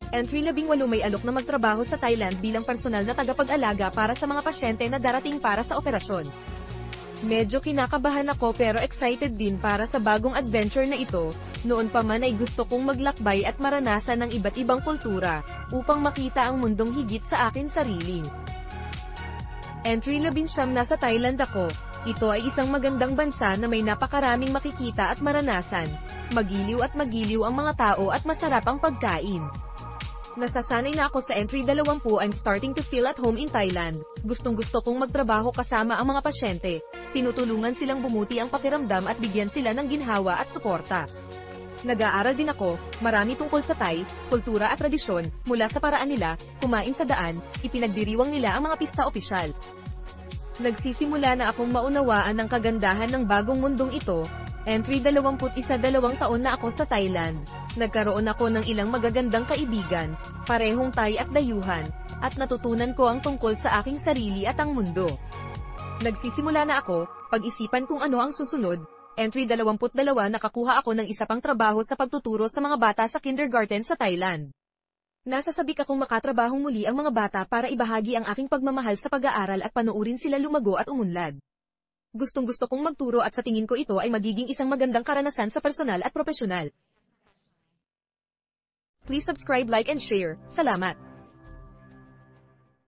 Entry 18 may alok na magtrabaho sa Thailand bilang personal na tagapag-alaga para sa mga pasyente na darating para sa operasyon. Medyo kinakabahan ako pero excited din para sa bagong adventure na ito. Noon pa man ay gusto kong maglakbay at maranasan ng iba't ibang kultura, upang makita ang mundong higit sa akin sarili. Entry 19 nasa Thailand ako. Ito ay isang magandang bansa na may napakaraming makikita at maranasan. Magiliw ang mga tao at masarap ang pagkain. Nasasanay na ako sa Entry 20, I'm starting to feel at home in Thailand. Gustong-gusto kong magtrabaho kasama ang mga pasyente. Tinutulungan silang bumuti ang pakiramdam at bigyan sila ng ginhawa at suporta. Nag-aaral din ako, marami tungkol sa Thai, kultura at tradisyon, mula sa paraan nila, kumain sa daan, ipinagdiriwang nila ang mga pista opisyal. Nagsisimula na akong maunawaan ang kagandahan ng bagong mundong ito. Entry 21, 2 taon na ako sa Thailand. Nagkaroon ako ng ilang magagandang kaibigan, parehong Thai at dayuhan, at natutunan ko ang tungkol sa aking sarili at ang mundo. Nagsisimula na ako, pag-isipan kung ano ang susunod. Entry 22, nakakuha ako ng isa pang trabaho sa pagtuturo sa mga bata sa kindergarten sa Thailand. Nasasabik akong makatrabahong muli ang mga bata para ibahagi ang aking pagmamahal sa pag-aaral at panoorin sila lumago at umunlad. Gustong-gusto kong magturo at sa tingin ko ito ay magiging isang magandang karanasan sa personal at profesional. Please subscribe, like and share. Salamat!